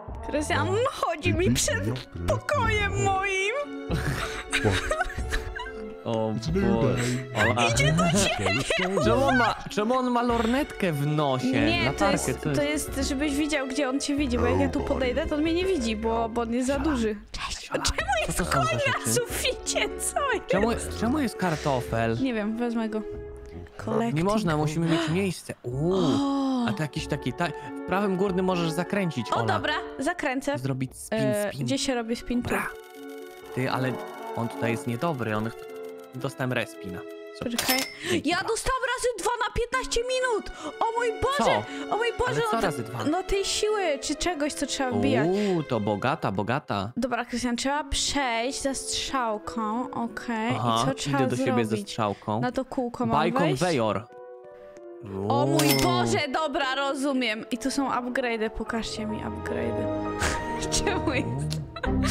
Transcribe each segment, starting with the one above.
Krystian chodzi mi przed pokojem moim. O Boże. Idzie do ciebie. Czemu on ma lornetkę w nosie? Nie, Latarkę, to jest, żebyś widział, gdzie on cię widzi, bo jak ja tu podejdę, to on mnie nie widzi, bo on jest za duży. Cześć, czemu jest Co to są koń za na rzeczy? suficie? Co jest? Czemu jest kartofel? Nie wiem, wezmę go. Collecting. Nie można, musimy mieć miejsce. O, A to jakiś taki... W prawym górnym możesz zakręcić, o Ola. dobra, zakręcę. Zrobić spin. Gdzie się robi spin? Tu. Bra. Ty, ale on tutaj jest niedobry, Dostałem respina. Poczekaj. Dzięki, Ja bra. dostałam razy 2 na 15 minut! O mój Boże! Co? O mój Boże! Ale co no, razy 2? no tej siły, czy czegoś, co trzeba wbijać. To bogata. Dobra, Krystian, trzeba przejść za strzałką, okej. Aha, I co trzeba idę do siebie ze zrobić? strzałką. Na to kółko mam By wejść? conveyor. O mój Boże, dobra, rozumiem. I tu są upgrade'y, pokażcie mi upgrade'y. Czemu jest?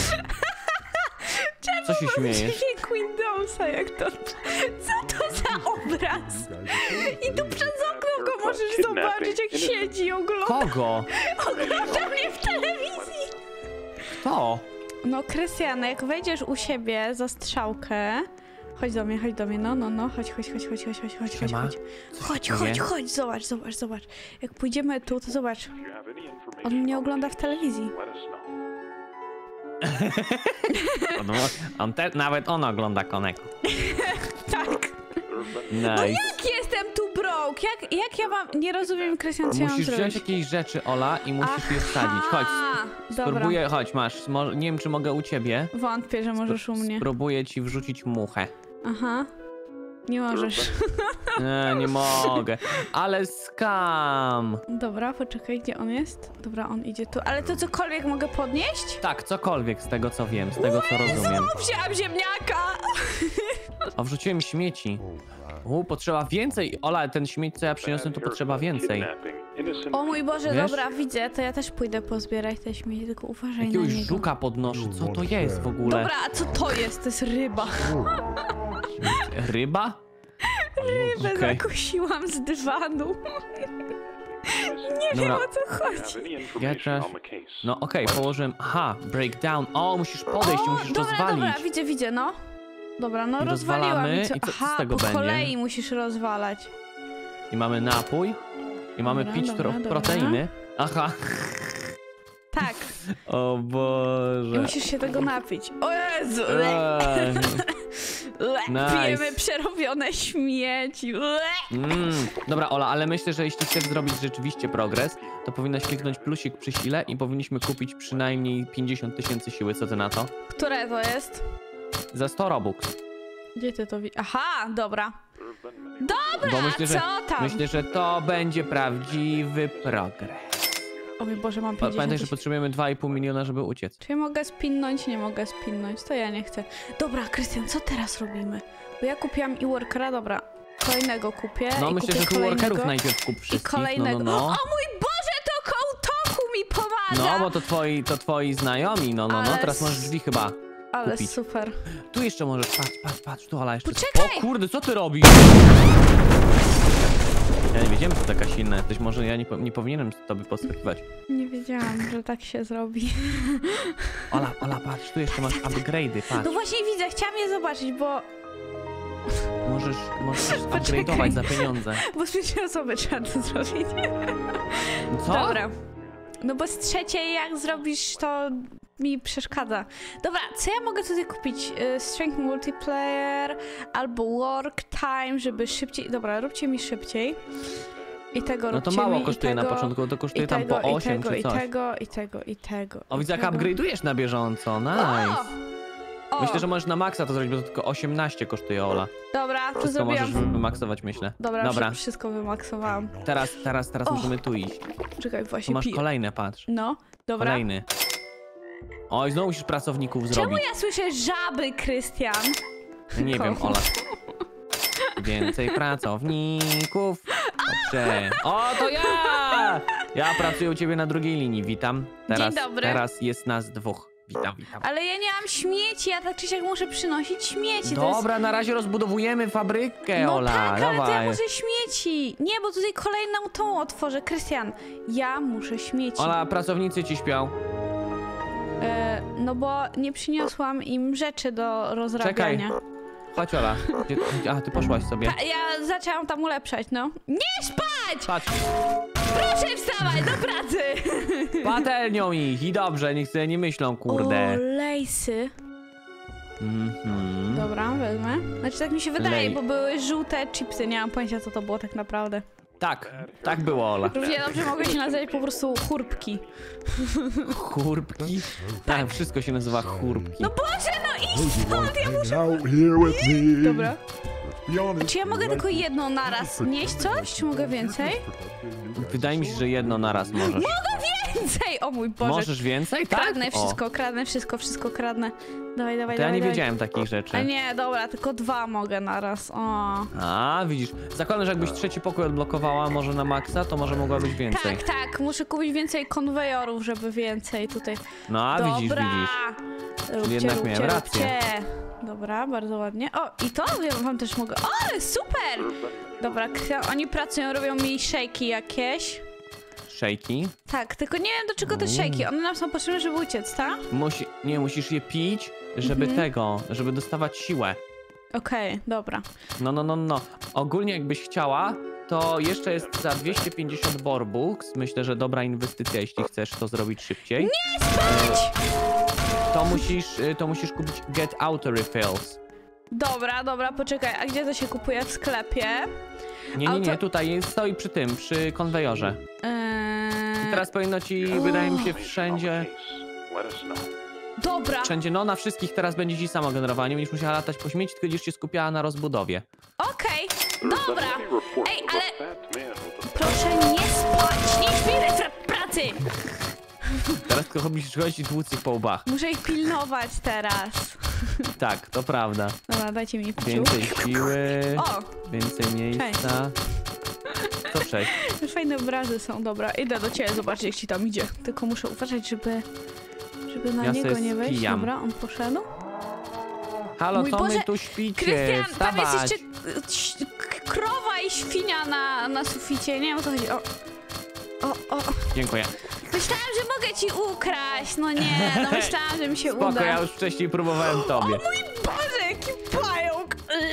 Co się śmiejesz? Dźwięk Windowsa, jak to... Co to za obraz? I tu przez okno go możesz zobaczyć, jak siedzi i ogląda. Kogo? Ogląda mnie w telewizji. Kto? No, Krystian, jak wejdziesz u siebie za strzałkę... Chodź do mnie, no, chodź. Siema. Chodź, zobacz. Jak pójdziemy tu, to zobacz. On mnie ogląda w telewizji. Nawet on ogląda Koneko. Tak. No Nice. jak jestem tu broke? Jak ja mam... Nie rozumiem, Krystian, co ja mam Musisz zrobić. wziąć jakieś rzeczy, Ola, i musisz je wsadzić. Chodź, Dobra. spróbuję, chodź, masz. Nie wiem, czy mogę u ciebie. Wątpię, że możesz u mnie. Spróbuję ci wrzucić muchę. Aha. Nie możesz. Nie mogę. Ale skam. Dobra, poczekaj, gdzie on jest? Dobra, on idzie tu. Ale to cokolwiek mogę podnieść? Tak, cokolwiek z tego, co wiem, z tego, co rozumiem. Wziąłem ziemniaka! O, wrzuciłem śmieci. Potrzeba więcej. Ola, ten śmieć, co ja przyniosłem, to potrzeba więcej. O mój Boże, Wiesz? dobra, widzę. To ja też pójdę pozbierać te śmieci, tylko uważaj na Jakiegoś niego. żuka podnoszę. Co to jest w ogóle? Dobra, a co to jest? To jest ryba. Ryba? Rybę Okej. zakosiłam z dywanu. Nie wiem, Dobra. o co chodzi. Ja teraz... No okej, położyłem... Aha, breakdown. O, musisz podejść i musisz dobra, rozwalić. widzę, no. Dobra, no I rozwaliłam. rozwalamy. I co? I co z Aha, tego po będzie? kolei musisz rozwalać. I mamy napój. I mamy Dobra, pić dobra. proteiny. Aha. Tak, O Boże. musisz się tego napić. O Jezu! Eee, nice. Pijemy przerobione śmieci. Dobra, Ola, ale myślę, że jeśli chcesz zrobić rzeczywiście progres, to powinnaś kliknąć plusik przy sile i powinniśmy kupić przynajmniej 50 000 siły. Co ty na to? Które to jest? Za 100 robux. Gdzie ty to widzisz? Aha, dobra. Bo co tam? myślę, że to będzie prawdziwy progres. O mój Boże, mam 50 Pamiętaj, że 000. potrzebujemy 2,5 miliona, żeby uciec. Czy ja mogę spinnąć? Nie mogę spinnąć. To ja nie chcę. Dobra, Krystian, co teraz robimy? Bo ja kupiłam e-workera, dobra. Kolejnego kupię. No i myślę, kupię że tu kolejnego, workerów najpierw kup I wszystkich. kolejnego. No. O mój Boże, to kołtoku mi pomaga! No, bo to twoi znajomi, no. Ale Teraz możesz drzwi chyba Ale kupić. super. Tu jeszcze możesz, patrz, tu Ola jeszcze. Poczekaj! O kurde, co ty robisz? Ja nie wiedziałem, że to taka silna jesteś, może ja nie powinienem tobie podskakiwać. Nie wiedziałam, że tak się zrobi. Ola, patrz, tu jeszcze masz upgrade'y, patrz. No właśnie widzę, chciałam je zobaczyć, bo Możesz upgrade'ować za pieniądze. z pierwszej osoby trzeba to zrobić. Co? Dobra. No bo z trzeciej jak zrobisz, to mi przeszkadza. Dobra, co ja mogę tutaj kupić? Strength multiplayer albo work time, żeby szybciej... Dobra, róbcie mi szybciej. I tego No to róbcie mało mi, kosztuje i na tego, początku, to kosztuje i tam tego, po 8 i tego, czy coś. I tego. O, widzę, jak tego. upgrade'ujesz na bieżąco, nice. O! Myślę, że możesz na maksa to zrobić, bo to tylko 18 kosztuje, Ola. Dobra, to Wszystko możesz zrobiłam. wymaksować, myślę. Dobra, wszystko wymaksowałam. Teraz musimy tu iść. Czekaj, Tu właśnie masz piję. kolejne, patrz. No, dobra. Kolejny. Oj, znowu musisz pracowników Czemu zrobić. ja słyszę żaby, Krystian? Nie wiem, Ola. Więcej pracowników. Dobrze. O, to ja! Ja pracuję u ciebie na drugiej linii, witam. Dzień dobry. Teraz jest nas dwóch. Witam. Ale ja nie mam śmieci, ja tak czy siak muszę przynosić śmieci. to jest... Dobra, na razie rozbudowujemy fabrykę, No Ola. tak, ale to ja dawaj. muszę śmieci. Nie, bo tutaj kolejną tą otworzę. Krystian, ja muszę śmieci. Ola, pracownicy ci śpią. No bo nie przyniosłam im rzeczy do rozrabiania. Chodź, Ola. A, ty poszłaś sobie. Ja zaczęłam tam ulepszać, no. Nie spać! Patrz. Proszę wstawać do pracy! Patelnią ich i dobrze, niech sobie nie myślą, kurde. O, lejsy. Mhm. Dobra, wezmę. Znaczy tak mi się wydaje, Lej. bo były żółte chipsy, nie mam pojęcia co to było tak naprawdę. Tak było, Ola. Równie dobrze mogły się nazywać po prostu chórbki. Chórbki? Tak, wszystko się nazywa chórbki. No Boże, no idź stąd, ja muszę... Out here with me. Dobra. Be honest, Czy ja mogę tylko jedną naraz nieść coś, czy mogę więcej? Wydaje mi się, że jedno naraz możesz. Więcej! O mój Boże. Możesz więcej, tak? Kradnę wszystko kradnę. Dawaj, dawaj, To ja dawaj. nie wiedziałem takich A rzeczy. nie, dobra, tylko 2 mogę naraz. O. A, widzisz. Zakładam, że jakbyś trzeci pokój odblokowała może na maksa, to może mogłabyś więcej. Tak, muszę kupić więcej konwejorów, żeby więcej tutaj. No, a Dobra. widzisz. Róbcie, jednak miałem rację. Dobra, bardzo ładnie. O, i to ja wam też mogę. O, ale super! Dobra, oni pracują, robią mi szejki jakieś. Szejki. Tak, tylko nie wiem do czego te szejki. One nam są potrzebne, żeby uciec, tak? Musisz je pić, żeby żeby dostawać siłę. Okej, dobra. No. Ogólnie jakbyś chciała, to jeszcze jest za 250 borbux. Myślę, że dobra inwestycja, jeśli chcesz to zrobić szybciej. Nie spać! To musisz kupić Get Auto Refills. Dobra, poczekaj, a gdzie to się kupuje? W sklepie? Nie, tutaj stoi przy konwejorze. I teraz powinno ci, wydaje mi się, wszędzie, Dobra, no na wszystkich teraz będzie ci samo generowanie, będziesz musiała latać po śmieci, tylko będziesz się skupiała na rozbudowie. okej, dobra. Ej, ale proszę nie spać, nie śpimy w pracy. Teraz tylko musisz chodzić i tłuc ich po łbach. Muszę ich pilnować teraz. Tak, to prawda. Dobra, dajcie mi piciu. Więcej siły, O, więcej miejsca. To 6. fajne obrazy są, dobra. Idę do ciebie zobaczyć, jak ci tam idzie. Tylko muszę uważać, żeby na Ja niego se nie wejść. spijam. Dobra, on poszedł. Halo, Mój co Boże, my tu śpicie? Krystian, tam jest Wstawać. jeszcze krowa i świnia na suficie. Nie wiem o co chodzi. O. Dziękuję. Myślałam, że mogę ci ukraść. No nie, no myślałam, że mi się Spoko, uda. ja już wcześniej próbowałem tobie. Mój Boże, jaki pająk!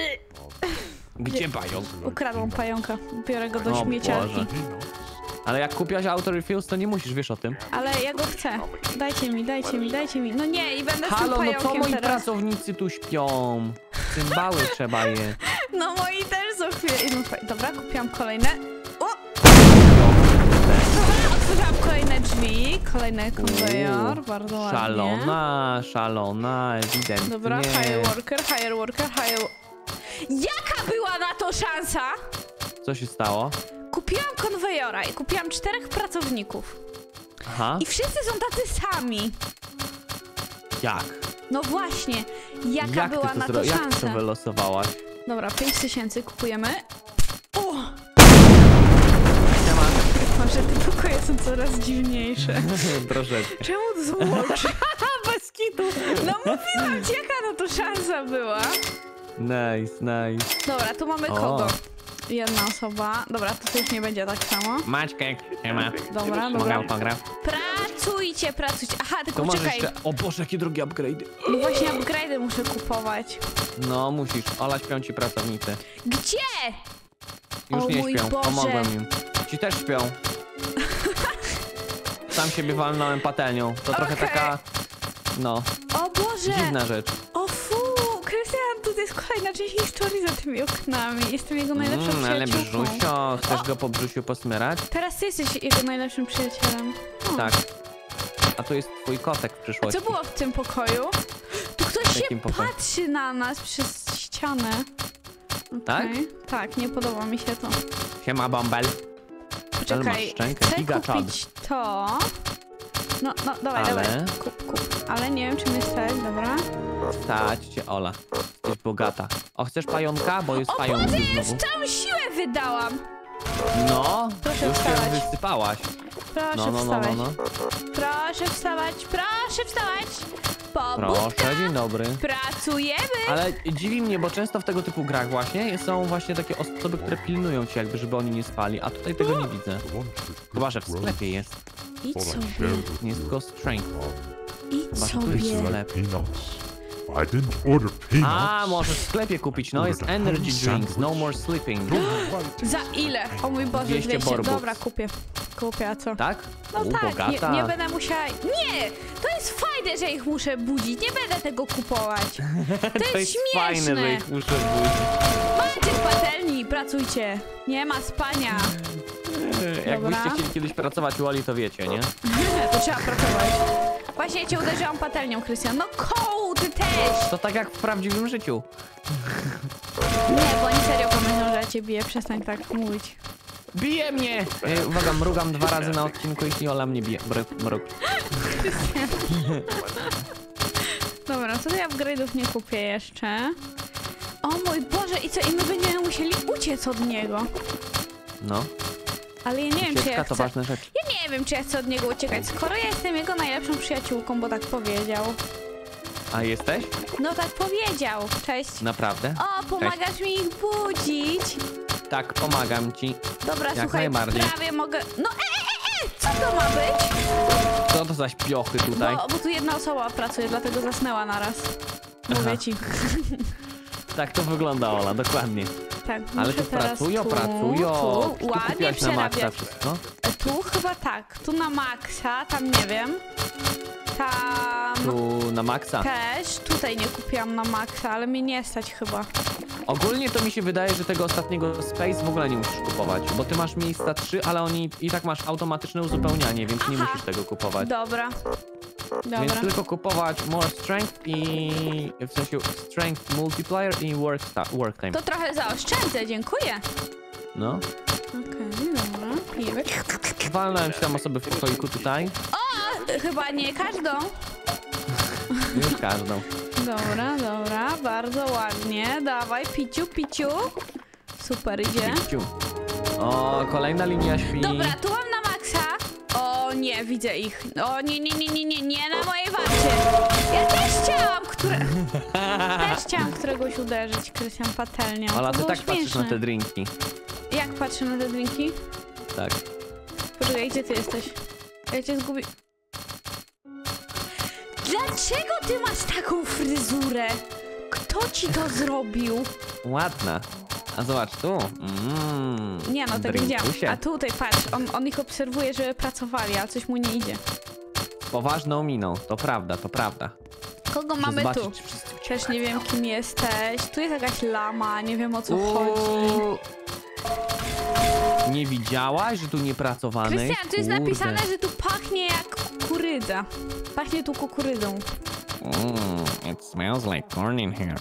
Gdzie pająk? Ukradłam pająka. Biorę go do O śmieciarki. Boże. Ale jak kupiłaś auto refills, to nie musisz, wiesz o tym. Ale ja go chcę. Dajcie mi. No nie, i będę z tym Halo, no pająkiem co moi teraz. pracownicy tu śpią? Cymbały trzeba je. No moi też są chwilę. Dobra, kupiłam kolejne. O! Dobra, otworzyłam kolejne drzwi. Kolejny konwejor. Bardzo ładnie. Szalona, ewidentnie. Dobra, hire worker. Jaka była na to szansa? Co się stało? Kupiłam konwejora i kupiłam 4 pracowników. Aha, I wszyscy są tacy sami. jak? No właśnie, jaka Jak była ty na to, to jak ty szansa? to wylosowałaś? Dobra, 5000 kupujemy. O! Siema. Może te pokoje są coraz dziwniejsze. Troszeczkę. Czemu to są oczy? Bez kitu. No mówiłam ci, jaka na to szansa była. Nice. Dobra, tu mamy O. kogo? Jedna osoba. Dobra, to już nie będzie tak samo. Maćkek, siema. Dobra. Mogę autograf? Pracujcie. Aha, To tylko może czekaj. jeszcze... O Boże, jakie drogie upgrade'y. No właśnie upgrade'y muszę kupować. No, musisz. Ola, śpią ci pracownicy. Gdzie? Już O nie mój śpią, Boże. pomogłem im. Ci też śpią. Sam siebie walnąłem patelnią. To trochę Okej. taka... No, O Boże! dziwna rzecz. O fu! Krystian, tu jest kolejna część historii za tymi oknami. Jestem jego najlepszą Ale przyjaciółką. Brzusio, chcesz go po brzusiu posmyrać? Teraz ty jesteś jego najlepszym przyjacielem. O. Tak. A tu jest twój kotek w A przyszłości. co było w tym pokoju? Tu ktoś W się jakim pokoju? patrzy na nas przez ścianę. Tak? Okej. Tak, nie podoba mi się to. Siema, bąbel. Ale masz Poczekaj, szczękę, chcę giga czad. kupić to. No, dawaj. Ale? Kup. Ale nie wiem, czy my stać, dobra. Stać cię, Ola. Jesteś bogata. O, chcesz pająka? Bo jest O pająk Boże, znowu. już całą siłę wydałam. No, Proszę już wstawać. się wysypałaś. Proszę No. wstawać. Proszę wstawać. Pobudka. Proszę, dzień dobry. Pracujemy. Ale dziwi mnie, bo często w tego typu grach właśnie są właśnie takie osoby, które pilnują cię jakby, żeby oni nie spali, a tutaj tego nie widzę. Chyba, że w sklepie jest. Idź sobie. Nie jest tylko strength. Idź Chyba, że tu jest sobie. sklep. Peanuts. I didn't order peanuts. A, możesz w sklepie kupić, no jest energy drinks, no more sleeping. Za ile? O mój Boże, 200 200. borbów. Dobra, kupię. Kupię, a co? Tak? No U, tak, bogata. nie będę musiała... Nie! To jest fajne, że ich muszę budzić. Nie będę tego kupować. To jest fajne, że śmieszne. ich muszę budzić. Macie w patelni, pracujcie. Nie ma spania. Jakbyście chcieli kiedyś pracować u Oli, to wiecie, nie? To trzeba pracować. Właśnie ja cię uderzyłam patelnią, Krystian. No koł, ty też! To tak jak w prawdziwym życiu. Nie, bo oni serio pomyślą, że ja cię biję. Przestań tak mówić. Bije mnie! Uwaga, mrugam 2 razy na odcinku, jeśli Ola mnie bije. Mrug. Dobra, tutaj upgrade'ów nie kupię jeszcze. O mój Boże, i co? I my będziemy musieli uciec od niego. No, Ale ja nie wiem, czy ucieczka ja to chcę... ważna rzecz. Ja nie wiem, czy ja chcę od niego uciekać, skoro ja jestem jego najlepszą przyjaciółką, bo tak powiedział. A jesteś? No tak powiedział. Cześć. Naprawdę? O, pomagasz mi ich budzić. Tak, pomagam ci. Dobra, Jak słuchaj, najbardziej. prawie mogę... No co to ma być? Co to za śpiochy tutaj? Bo tu jedna osoba pracuje, dlatego zasnęła naraz. Mówię Aha. ci. Tak to wygląda, Ola, dokładnie. Tak, Ale muszę tu teraz pracują. Tu ładnie kupiłaś na maksa przerabiać. wszystko? Tu chyba tak, tu na maksa, tam nie wiem. Tam Tu na maksa. też, tutaj nie kupiłam na maksa, ale mnie nie stać chyba. Ogólnie to mi się wydaje, że tego ostatniego Space w ogóle nie musisz kupować, bo ty masz miejsca 3, ale oni i tak masz automatyczne uzupełnianie, więc nie Aha. musisz tego kupować. Dobra. Więc Dobra. tylko kupować More Strength i... w sensie Strength Multiplier i Work Time. To trochę zaoszczędzę, dziękuję. No. Okej, dobra, pijemy. Walnąłem się tam osoby w pokoiku tutaj. Chyba nie każdą. Już każdą. Dobra, bardzo ładnie. Dawaj, piciu, piciu. Super idzie. Ciu. O, kolejna linia śpi. Dobra, tu mam na maksa. O nie, widzę ich. O nie na mojej warcie. Ja też chciałam któregoś uderzyć, Krystian, patelnią. Ola, To ty było tak patrzysz śmieszne. na te drinki. Jak patrzę na te drinki? Tak. Poczekaj, gdzie ty jesteś? Ja cię zgubię. Dlaczego ty masz taką fryzurę? Kto ci to zrobił? Ładna. A zobacz tu. Nie no, tak Drinkusie. widziałam. A tutaj patrz, on ich obserwuje, żeby pracowali, ale coś mu nie idzie. Z poważną miną. To prawda, to prawda. Kogo Muszę mamy zobaczyć, tu? czy wszyscy u ciebie Też nie wiem, kim jesteś. Tu jest jakaś lama, nie wiem o co Uuu. chodzi. Nie widziałaś, że tu niepracowany jest? Krystian, tu jest Kurde. napisane, że tu pachnie jak kukurydza. Pachnie tu kukurydzą. It smells like corn in here.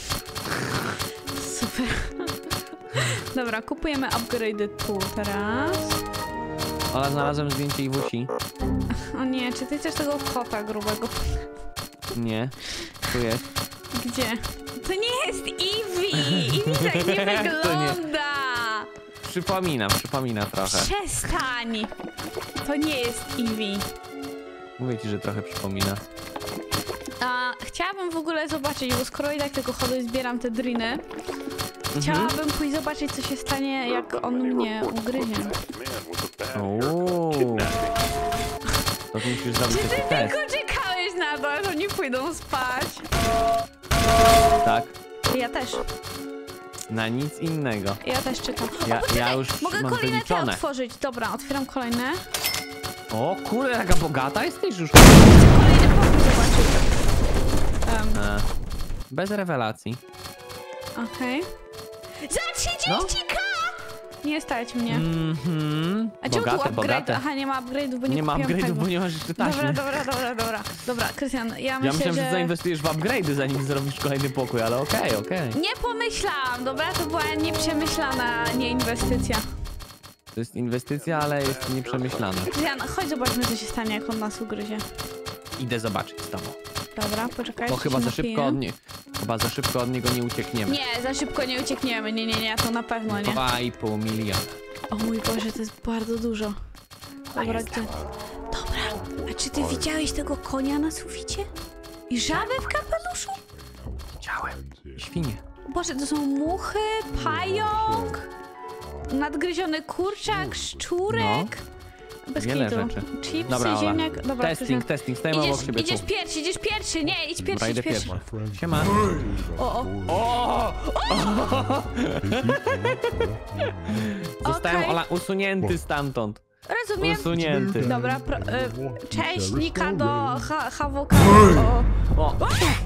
Super. Dobra, kupujemy upgrade'y tu teraz. Ola, znalazłem zdjęcie Iwusi. O nie, czy ty chcesz tego kota grubego? Nie. Tu jest. Gdzie? To nie jest Eevee! Eevee tak nie wygląda! Przypomina trochę. Przestań! To nie jest Eevee. Mówię ci, że trochę przypomina. Chciałabym w ogóle zobaczyć, bo skoro i tak tylko chodzę i zbieram te driny, chciałabym pójść zobaczyć, co się stanie, jak on mnie ugryzie. Uuu. To ty musisz zrobić Czy ty taki test. tylko czekałeś na to, aż oni pójdą spać? Tak. Ja też. Na nic innego. Ja też czekam. Ja- O, poczekaj, ja już mogę mam kolejne te wyliczone. otworzyć. Dobra, otwieram kolejne. O kurde, jaka bogata jesteś już. Kolejny pokój zobaczyć. E, Bez rewelacji. Okej. Za 30k! Nie stać mnie. Mhm. A czemu tu Bogate, upgrade? bogate. Aha, nie ma upgrade'ów, bo nie Nie ma kupiłam upgrade'ów, tego. bo nie masz jeszcze taśmy. Dobra. Dobra, Krystian, ja Ja myślę, myślałem, że że... zainwestujesz w upgrade'y, zanim zrobisz kolejny pokój, ale okej. Nie pomyślałam, dobra? To była nieprzemyślana nieinwestycja. To jest inwestycja, ale jest nieprzemyślana. Krystian, chodź zobaczmy, co się stanie, jak on nas ugryzie. Idę zobaczyć z tobą. Dobra, poczekaj. Bo chyba się za szybko napiję. Chyba za szybko od niego nie uciekniemy. Nie, za szybko nie uciekniemy. Nie, to na pewno nie. 2,5 miliona. O mój Boże, to jest bardzo dużo. Dobra, gdzie... Dobra, a czy ty widziałeś tego konia na suficie? I żabę w kapeluszu? Widziałem. Świnie. Boże, to są muchy, pająk, nadgryziony kurczak, szczurek, Bez Wiele kitu. rzeczy. Chipsy, Dobra, Ola. ziemniak... Dobra, Testing, stoimy obok siebie idziesz tu. pierwszy, nie, idź Dobra, pierwszy, idę idź pierwszy. My friends, Siema. O. O! Zostałem, Okej. Ola, usunięty stamtąd. Rozumiem. Usunięty. Dobra, cześć, Cherish Nika the do rain. Hawokado. O!